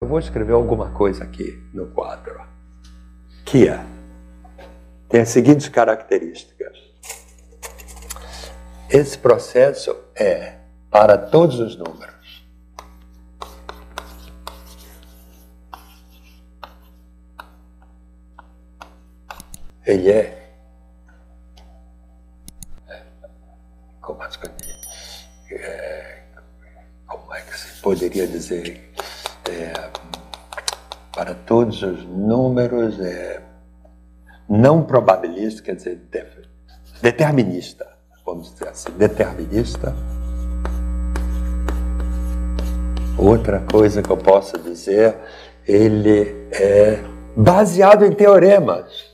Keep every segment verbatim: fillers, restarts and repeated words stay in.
Eu vou escrever alguma coisa aqui no quadro, que é, tem as seguintes características. Esse processo é para todos os números. Ele é, como, é, como é que se poderia dizer? É, para todos os números, é, não probabilista, quer dizer, determinista, vamos dizer assim, determinista. Outra coisa que eu posso dizer, ele é baseado em teoremas.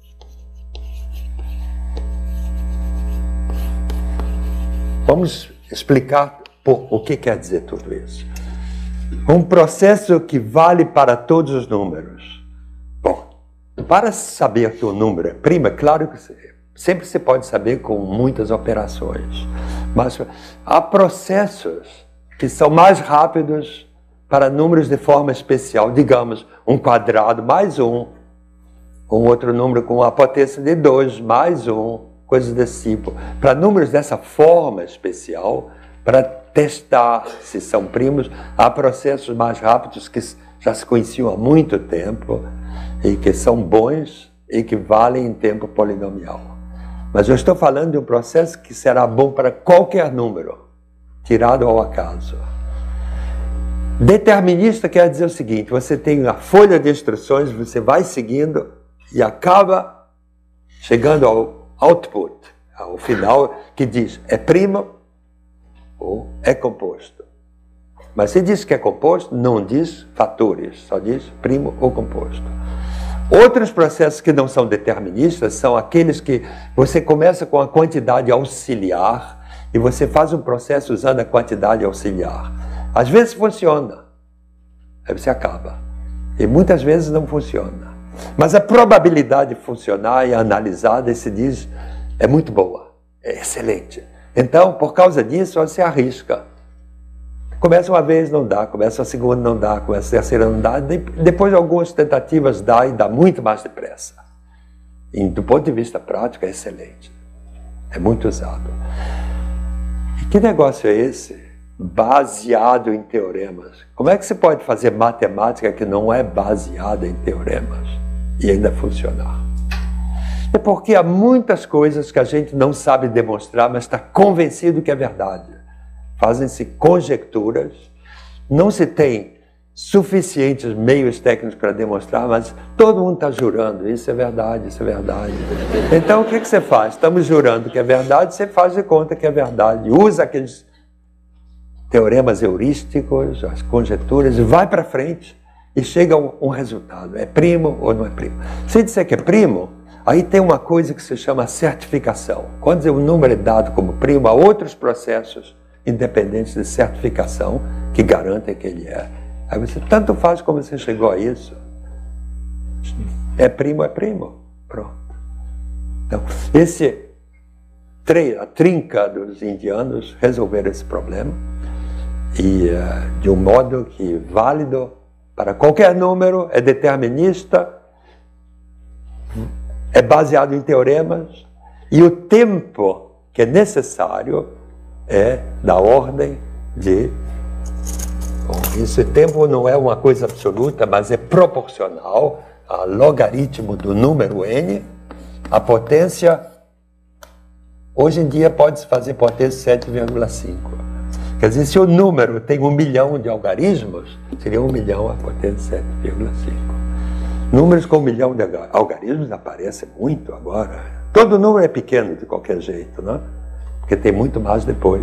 Vamos explicar por, o que quer dizer tudo isso. Um processo que vale para todos os números. Bom, para saber que o número é primo, é claro que sempre se pode saber com muitas operações. Mas há processos que são mais rápidos para números de forma especial. Digamos, um quadrado mais um, um outro número com a potência de dois mais um, coisas desse tipo. Para números dessa forma especial, para testar se são primos, há processos mais rápidos que já se conheciam há muito tempo e que são bons e que valem em tempo polinomial. Mas eu estou falando de um processo que será bom para qualquer número, tirado ao acaso. Determinista quer dizer o seguinte, você tem a folha de instruções, você vai seguindo e acaba chegando ao output, ao final, que diz é primo ou é composto. Mas se diz que é composto, não diz fatores, só diz primo ou composto. Outros processos que não são deterministas são aqueles que você começa com a quantidade auxiliar e você faz um processo usando a quantidade auxiliar. Às vezes funciona, aí você acaba. E muitas vezes não funciona. Mas a probabilidade de funcionar e analisada, se diz, é muito boa, é excelente. Então, por causa disso, você arrisca. Começa uma vez, não dá. Começa a segunda, não dá. Começa a terceira, não dá. Depois de algumas tentativas, dá e dá muito mais depressa. E do ponto de vista prático, é excelente. É muito usado. E que negócio é esse? Baseado em teoremas. Como é que se pode fazer matemática que não é baseada em teoremas e ainda funcionar? É porque há muitas coisas que a gente não sabe demonstrar, mas está convencido que é verdade. Fazem-se conjecturas, não se tem suficientes meios técnicos para demonstrar, mas todo mundo está jurando, isso é verdade, isso é verdade. Então o que, que você faz? Estamos jurando que é verdade, você faz de conta que é verdade. Usa aqueles teoremas heurísticos, as conjecturas, e vai para frente e chega a um, um resultado. É primo ou não é primo? Se disser que é primo, aí tem uma coisa que se chama certificação. Quando o número é dado como primo, há outros processos independentes de certificação que garantem que ele é. Aí você tanto faz como você chegou a isso. É primo, é primo. Pronto. Então, esse, a trinca dos indianos resolveram esse problema e uh, de um modo que válido para qualquer número, é determinista, é baseado em teoremas, e o tempo que é necessário é da ordem de... Bom, esse tempo não é uma coisa absoluta, mas é proporcional ao logaritmo do número n, a potência... Hoje em dia pode-se fazer potência sete vírgula cinco. Quer dizer, se o número tem um milhão de algarismos, seria um milhão a potência sete vírgula cinco. Números com um milhão de algarismos aparecem muito agora. Todo número é pequeno de qualquer jeito, né? Porque tem muito mais depois.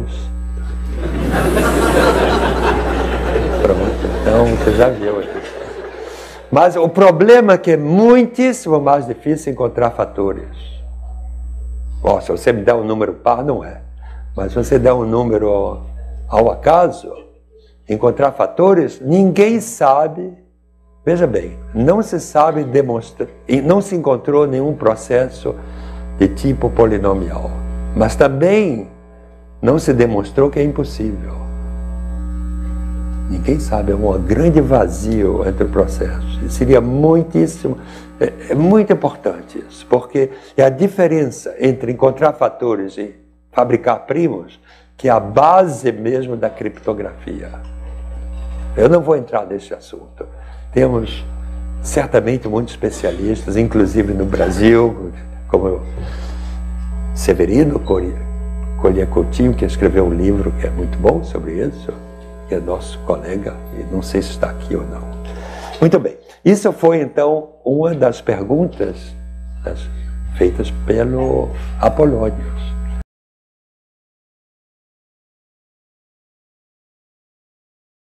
Pronto, então você já viu aqui. Mas o problema é que é muitíssimo mais difícil encontrar fatores. Bom, se você me der um número par, não é. Mas se você der um número ao acaso, encontrar fatores, ninguém sabe. Veja bem, não se sabe demonstrar, não se encontrou nenhum processo de tipo polinomial, mas também não se demonstrou que é impossível. Ninguém sabe, é um grande vazio entre o processo. E seria muitíssimo, é, é muito importante isso, porque é a diferença entre encontrar fatores e fabricar primos que é a base mesmo da criptografia. Eu não vou entrar nesse assunto. Temos certamente muitos especialistas, inclusive no Brasil, como Severino Collier Coutinho, que escreveu um livro que é muito bom sobre isso, que é nosso colega, e não sei se está aqui ou não. Muito bem, isso foi então uma das perguntas feitas pelo Apolônio.